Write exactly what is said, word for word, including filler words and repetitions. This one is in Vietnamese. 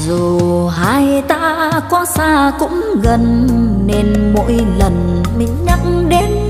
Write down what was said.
Dù hai ta có xa cũng gần, nên mỗi lần mình nhắc đến